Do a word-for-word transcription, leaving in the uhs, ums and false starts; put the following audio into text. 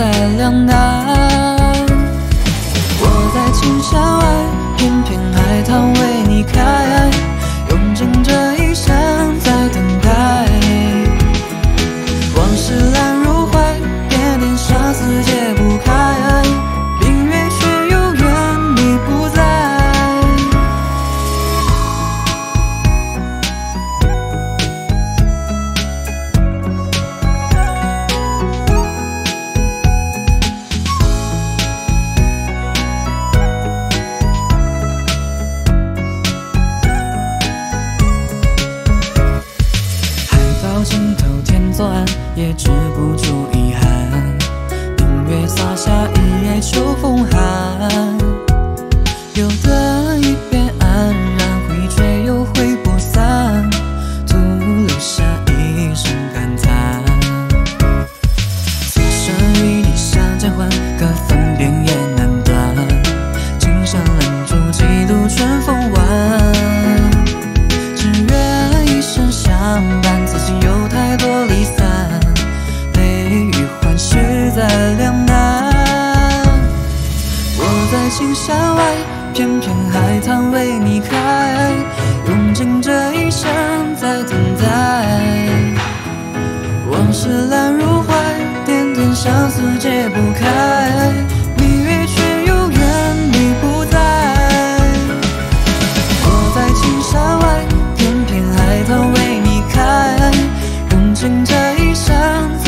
在两难。我在青山外，片片海棠为你开，用尽这一生在等待。往事烂如怀，点点相思解不开，明月却有缘你不在。尽头天作暗，也止不住遗憾。明月洒下一夜秋风寒，有的一边黯然回却又挥不散，徒留下一声感叹。此生与你相见欢，可分辨也难断。今生拦住几度春风晚，只愿一生相伴。自己有太多离散，悲与欢实在两难。我在青山外，片片海棠为你开，用尽这一生在等待。往事烂如怀，点点相思解不开，明月却有缘你不在。我在青山外，片片海棠为你开，用尽这一生。